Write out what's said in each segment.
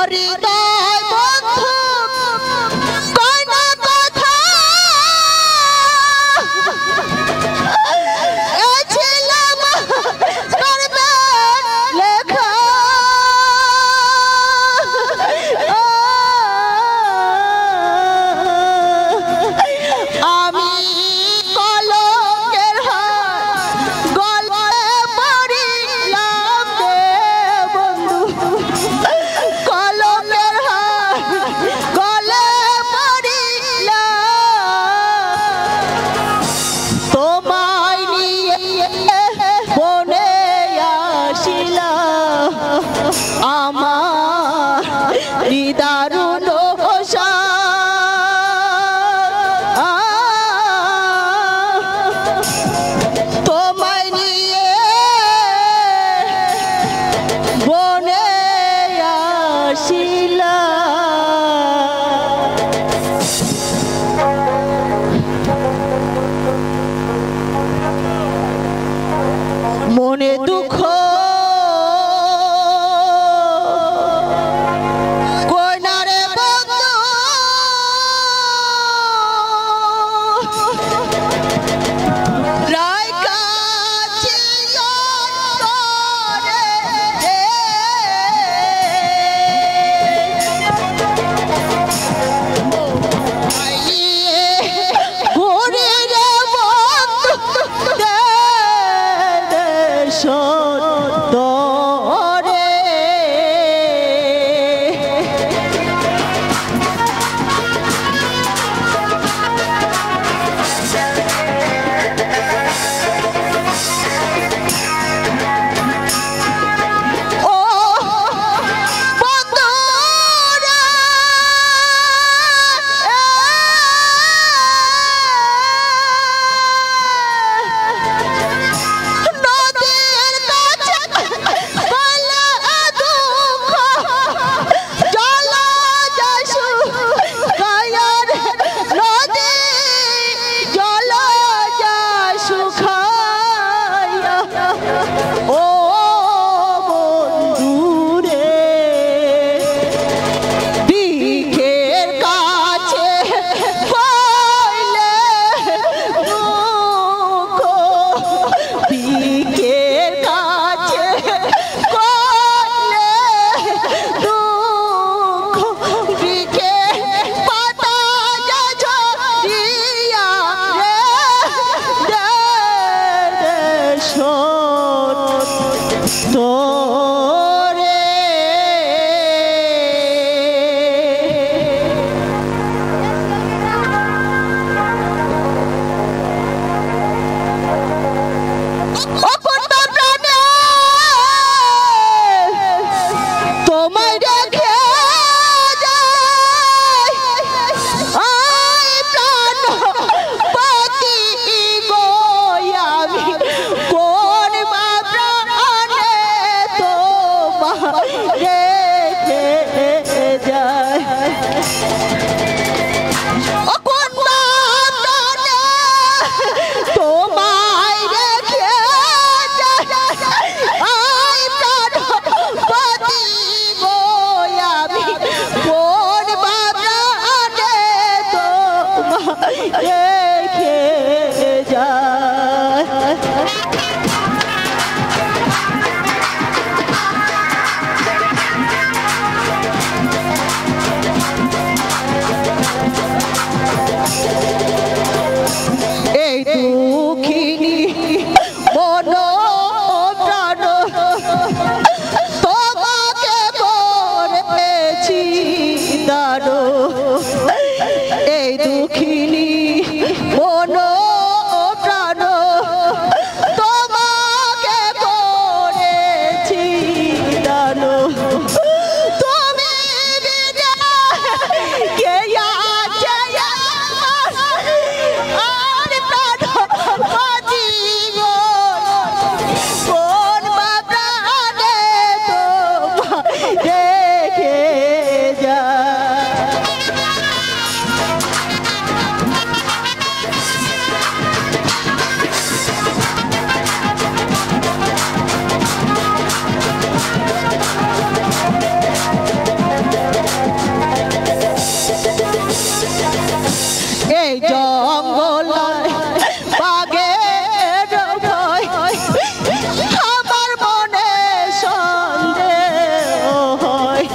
হৃদয় বন্ধু কয় না কথা ছিলাম করবে লেখা আমি কলঙ্কের গল্পে পড়িলাম রে বন্ধু কলঙ্কের গলে পড়িলাম তোমায় নিয়ে বনে আসিলাম আমার দারুণ তোমায় নিয়ে বনে আসিলাম মনে দুঃখ কই না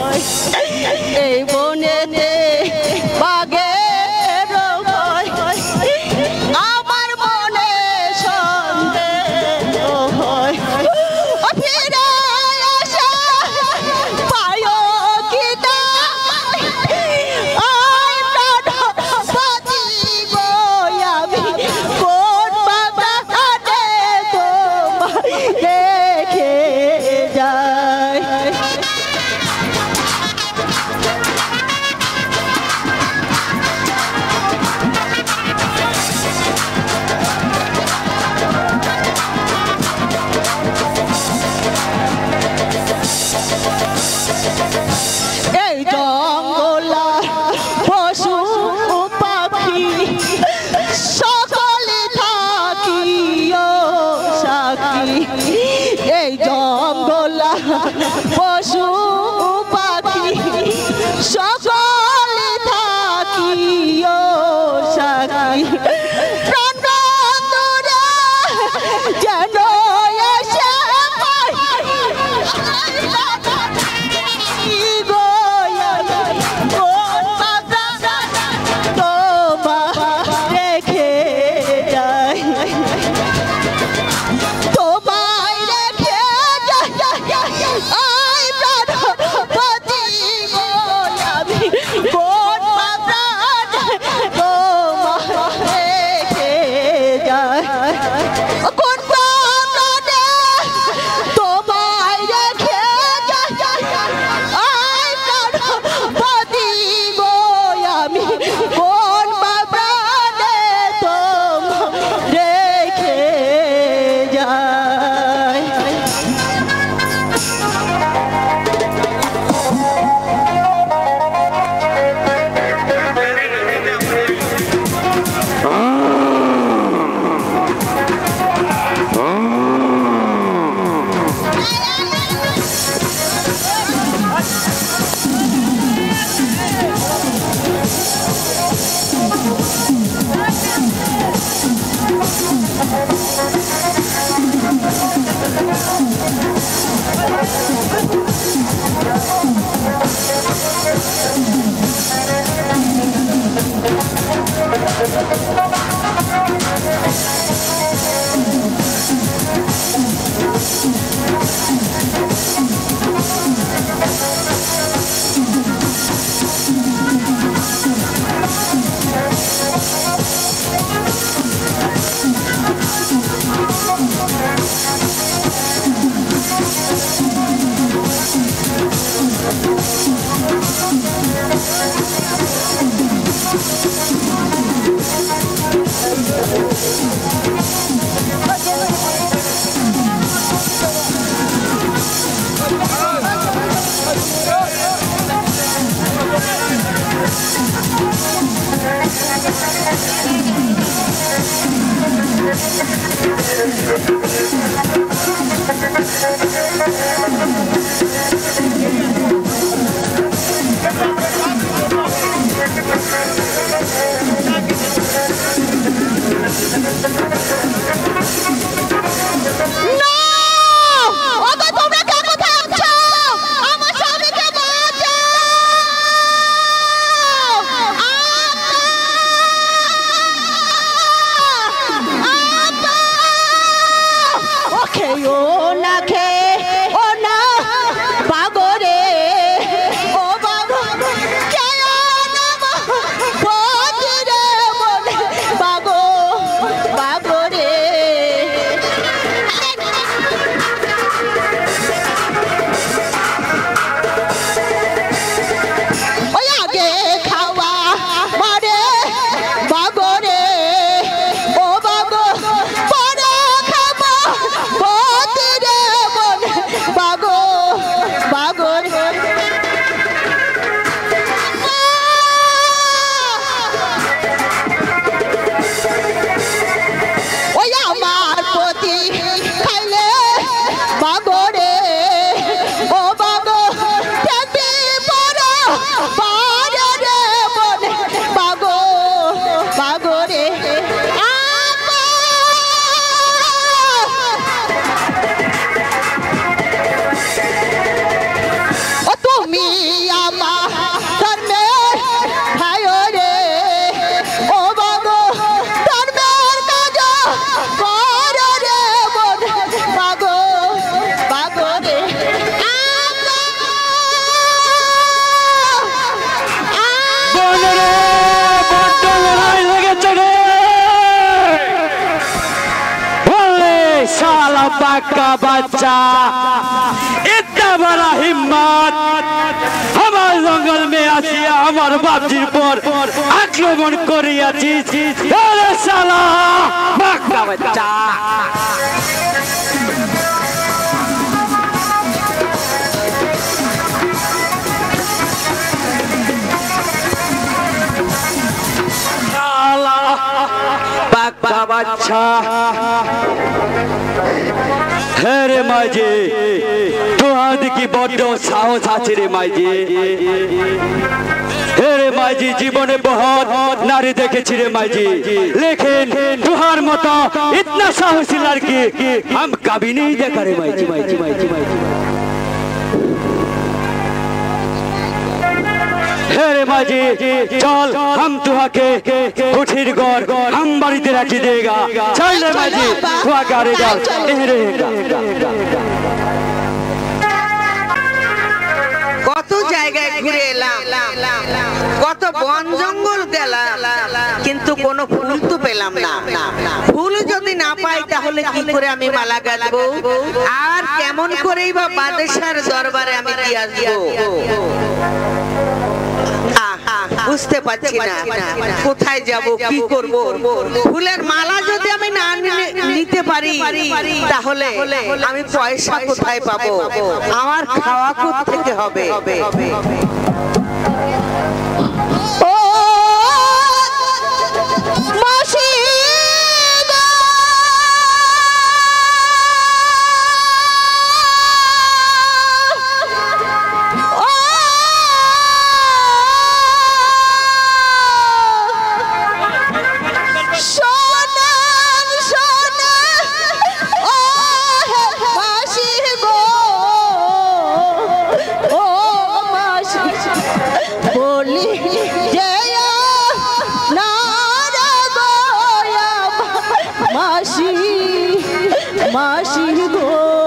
এই বনেতে বাঘের ভয় আমার মনে সন্দেহ হয় ফিরে আসা পায় কি না আমি কোন বাগানে তোমায় রেখে যাই पक्का बच्चा इतना बड़ा हिम्मत हमारे जंगल में आसिया हमारे बापजीर पर आक्रमण करियाছিস अरे साला पक्का बच्चा पक्का बच्चा हेरे माजी तुम्हारे की बड़ो साहस आछे रे माजी हेरे माजी जीवने बहुत नारी देखेছি रे माजी लेकिन तुम्हार मतो इतना साहसी लड़की हम कभी नहीं देखा रे माजी हेरे माजी चल हम तुहाके कुठीर घर हम बाड़ीते राखी देगा चल रे माजी तुहा गाड़ी डाल रहेगा কত জায়গায় ঘুরে এলাম কত বন জঙ্গল গেলাম কিন্তু কোনো ফুল তো পেলাম না ফুল যদি না পাই তাহলে কি করে আমি মালা গাঁথবো আর কেমন করেই বা বাদশার দরবারে আমি কি আসবো বুঝতে পারছি না কোথায় যাব কি করব ফুলের মালা যদি আমি না নিতে পারি তাহলে আমি পয়সা কোথায় পাবো আমার খাওয়া কোথা থেকে হবে ও মাসি मासी गो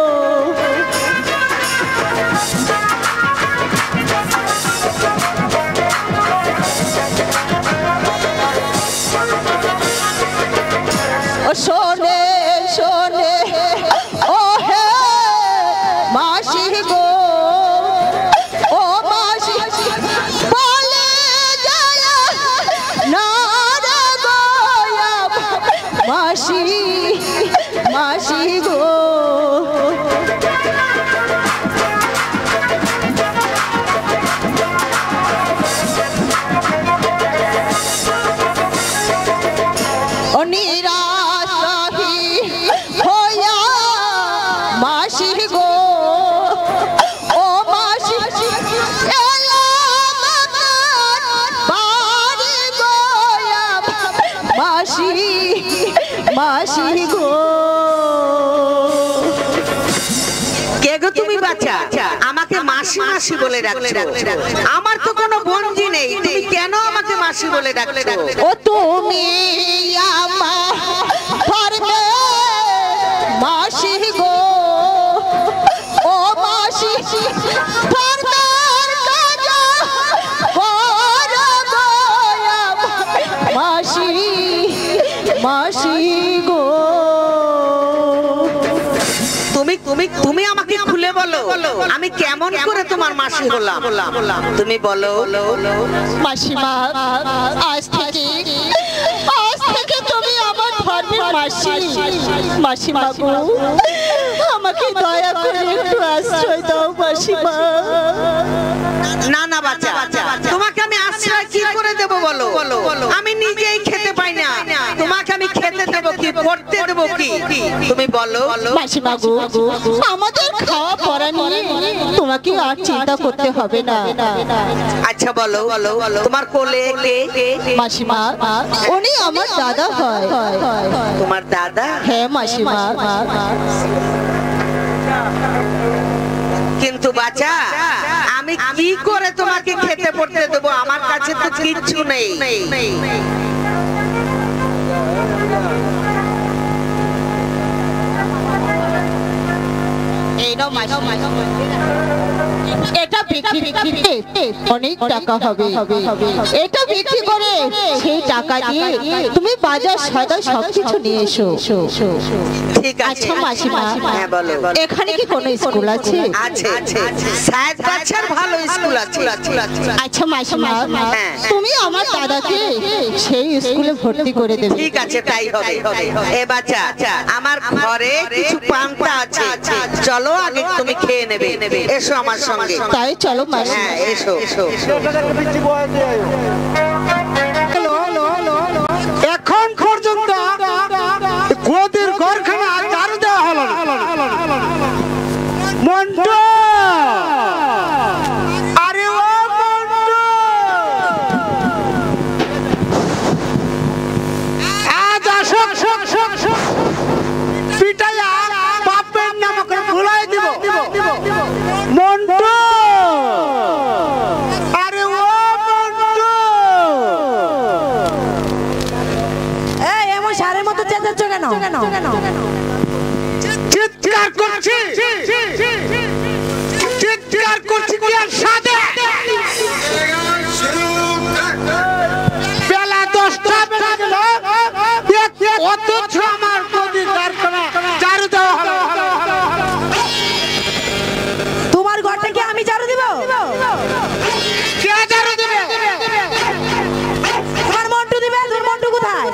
सोने सोने ओ है मासी गो ओ मासी बोले जाया नारा गोया मासी मासी गो निराशाही होया मासी गो ओ मासी एला बारी गोया मासी मासी गो তুমি বাচ্চা আমাকে মাসি মাসি বলে ডাকছো আমার তো কোনো বন্ধু নেই তুমি কেন আমাকে মাসি বলে ডাকছো ও তুমি আমার ঘরে মাসি গো ও মাসি মাসি মাসি গো তুমি তুমি তুমি আমাকে খুলে বলো আমি কেমন করে তোমার মাসি হলাম তুমি বলো মাসিমা আজ থেকে তুমি আমার ধর্মের মাসি মাসিমা গো আমাকে দয়া করে একটু আশ্রয় দাও মাসিমা না না বাচ্চা তোমাকে আমি আশ্রয় কি করে দেব বলো আমি নিজেই খেতে পাই না তোমাকে আমি খেতে দেব কি পড়তে দেব কি তুমি বলো মাসিমা গো আমাদের খাওয়া পড়া নিয়ে তোমাকে আর চিন্তা করতে হবে না আচ্ছা বলো তোমার কোলে কে মাসিমা উনি আমার দাদা হয় তোমার দাদা হ্যাঁ মাসিমা কিন্তু বাচ্চা আমি কি করে তোমাকে খেতে পড়তে দেব আমার কাছে তো কিচ্ছু নেই এই নাও মাসিমা এটা বিক্রি করতে অনেক টাকা হবে। এটা বিক্রি করে সেই টাকা দিয়ে তুমি বাজার সদা সবকিছু নিয়ে এসো। ঠিক আছে আচ্ছা মাসিমা, হ্যাঁ বলো। এখানে কি কোনো স্কুল আছে? আছে সাহেব গাছের ভালো স্কুল আছে। আচ্ছা মাসিমা, হ্যাঁ। তুমি আমার দাদাকে সেই স্কুলে ভর্তি করে দেবে। ঠিক আছে তাই হবে। এ বাচ্চা আমার ঘরে কিছু পান্তা আছে, চলো আগে তুমি খেয়ে নেবে। এসো আমার সঙ্গে। তাই চলো মাসিমা। হ্যাঁ এসো। এখন পর্যন্ত গোদের ঘরখানা চারু দেওয়া হলো না। মন্টু, আরে ও মন্টু, আজ আসো পিটাইয়া বাপের নাম করে ভুলাই দিব। মন্টু, আরে ও মন্টু, এই এমন সারের মতো চেঁচাচ্ছ কেন? চিৎকার করছি কি আর সাথে বেলা 10টা বেজে গেল, অথচ আমার গদির কারখানা চারু দেওয়া হলো। তোমার ঘরটাকে আমি ঝাড়ু দিব? কে চারু দিবে? তোমার মন্টু দিবে। তোর মন্টু কোথায়?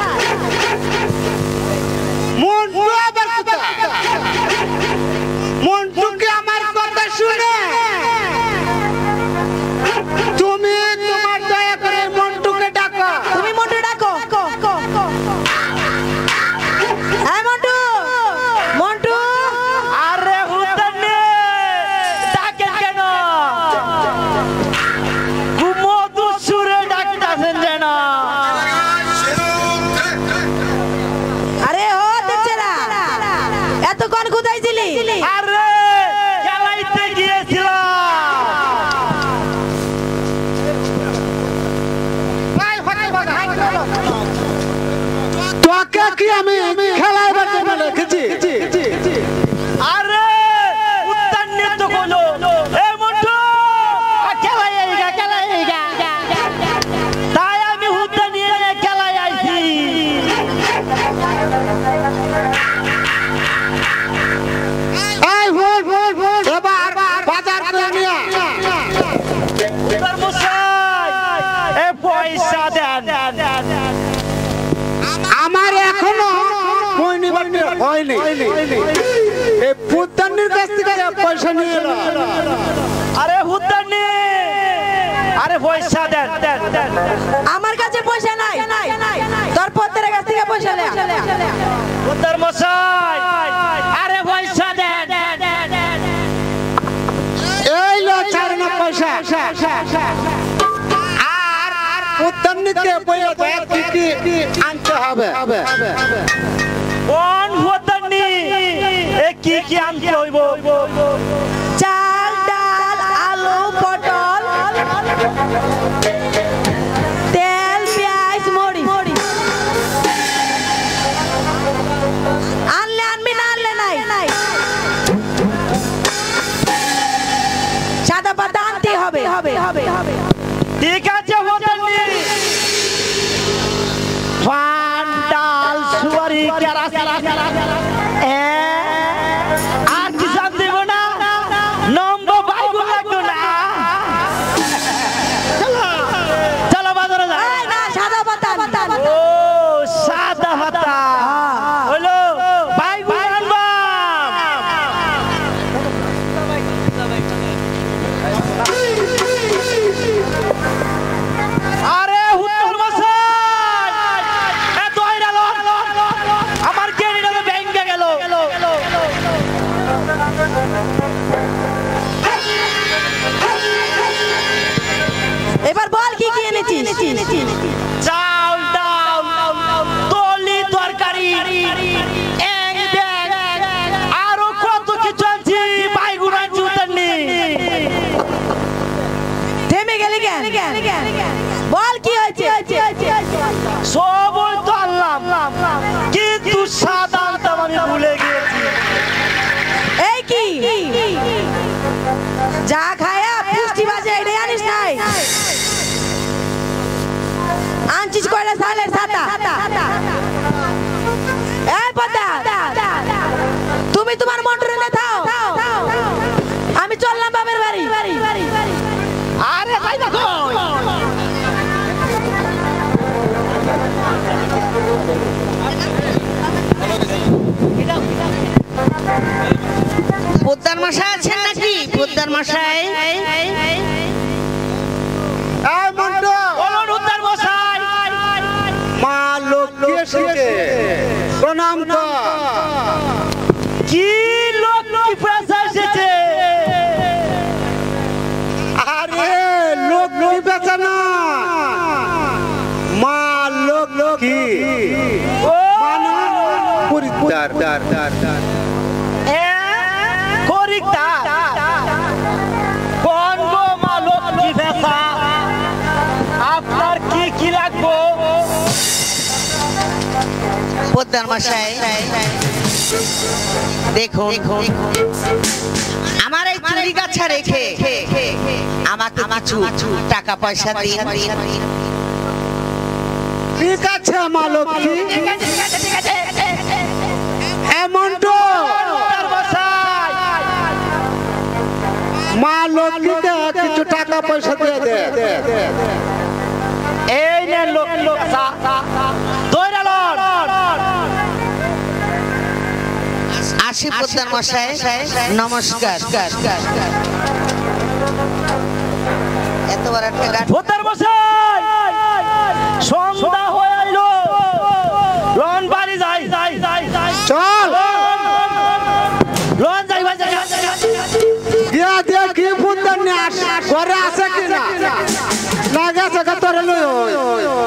মন্টু আবার কোথায়? মন্টুকে আমার কথা শুনে তুমি তোমার দয়া করে মন্টুকে ডাকো। তুমি মন্টু ডাকো। এই মন্টু, মন্টু। আরে হুদানি ডাকেন কেন? মধু সুরে ডাকতেছেন যেন। আরে ও দেখছেরা, এতক্ষণ কোথায় ছিলি? আরে খেলাইতে গিয়েছিলাম। তোকে কি আমি খেলাইবার জন্য রেখেছি? আরে উত্তান্নে তো হলো। এ মন্টু, খেলাইগা। তাই আমি হুদ্দা নিয়ে খেলাই আইছি। এই ভোর এবার বাজার করে নিয়ে এ পয়সা দেন। আমার এখনো হয়নি। এই পুত্তান্নির কাছ থেকে পয়সা নিয়ে এলো। আরে হুদ্দান্নি, আরে পয়সা দেন। আমার কাছে পয়সা নাই। তোর পত্রের কাছ থেকে পয়সা নে। পুত্তর মশাই, আরে পয়সা দেন। এই লো ছাড় না পয়সা। আর পুত্তান্নিকে পয়সা কি আনতে হবে? কোন পুত্তান্নি? এ কি আনতে হইব? চাল, ডাল, আলু, পটল, তেল, পেঁয়াজ, মরিচ। আনলে আনবি, না আনলে নাই। সাদা পাতা আনতে হবে। ঠিক আছে পুত্তান্নি। ফান, ডাল, সুয়ারি, কেরাসি, আর কি জান দেব না? নম্বর বাইগুলো লাগতো না। চলো বাজারে যাই। এই না, সাদা পাতা। ও সাদা পাতা হলো বাইগুলো আনবা। আরে হুত্তর মশাই, এত আইরা লো। আমার কেনিটা তো ব্যাংকে গেল। এবার বল কি এনেছিস? চাল, ডাল, তলি, তরকারি, আরো কত কিছু আনছি। বাইগুলো আনছি উতারনি। থেমে গেলি কেন? বল কি হয়েছে? সবই তো আনলাম, কিন্তু সাদা আনতাম আমি ভুলে গিয়েছি। এই কি যা আনছিস কয়লা সালের ছাতা এই পদ্মা তুমি তোমার মোটর এনে দাও আমি চললাম বাবার বাড়ি আরে ভাই দেখো পোদ্দার মশাই আছেন নাকি পোদ্দার মশাই এই মন্টু বলুন উদ্দার মশাই মা লক্ষ্মী এসেছে প্রণাম কর কি লোক পেশা এসেছে আরে লক্ষ্মী বেচা না মা লক্ষ্মী মানে পরিত্যার আপনার কি কি লাগবো পোদ্দার মশাই দেখুন আমার এই চুরি গাছা রেখে আমাকে কিছু টাকা পয়সা দিন ঠিক আছে মা লক্ষ্মী মন্টু মা লক্ষ্মীকে কিছু টাকা পয়সা দিয়ে দে এই নে লোক আসি পোদ্দার মশাই নমস্কার এত বড় একটা গাছ পোদ্দার মশাই সন্ধ্যা হয়ে আইলো লন বাড়ি যাই চল লন যাই দিয়া দেখি পুত্তর ঘরে আছে কিনা না গেছে তোর লই